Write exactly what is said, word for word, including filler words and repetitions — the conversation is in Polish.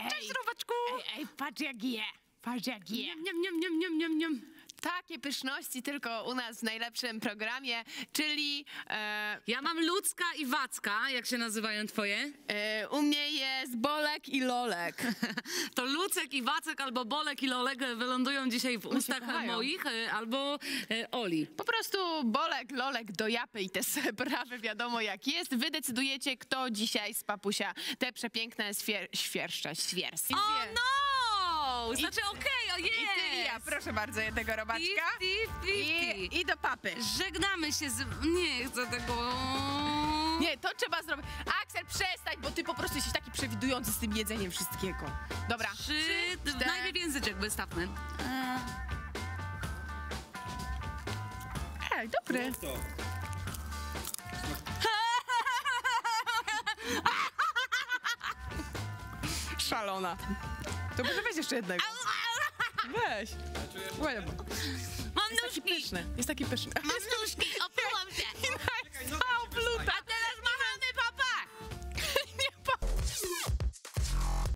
Cześć, robaczku! Ej, ej, patrz jak je, patrz jak je. Niam, niam, niam, niam, niam, niam. Takie pyszności tylko u nas w najlepszym programie, czyli e, Ja mam Lucka i Wacka, jak się nazywają twoje? e, u mnie jest Bolek i Lolek. To Lucek i Wacek albo Bolek i Lolek wylądują dzisiaj w ustach kochają. moich e, albo e, Oli. Po prostu Bolek, Lolek do japy i te sprawy wiadomo jak jest. Wy decydujecie, kto dzisiaj z papusia te przepiękne swier świerszcze, świersy. O no! Znaczy okej, o I ty i ja, jest! proszę bardzo, jednego robaczka. Fifty, fifty. I, I do papy. Żegnamy się z... Nie chcę tego... Nie, to trzeba zrobić. Aksel, przestań, bo ty po prostu jesteś taki przewidujący z tym jedzeniem wszystkiego. Dobra. Trzy... cztery. Najpierw języczek wystawny. Ej, dobry. To. Szalona. To może weź jeszcze jednego. Weź. Ładnie. Mam Jest taki nóżki! pyszny. Jest taki pyszny. Mam nóżki!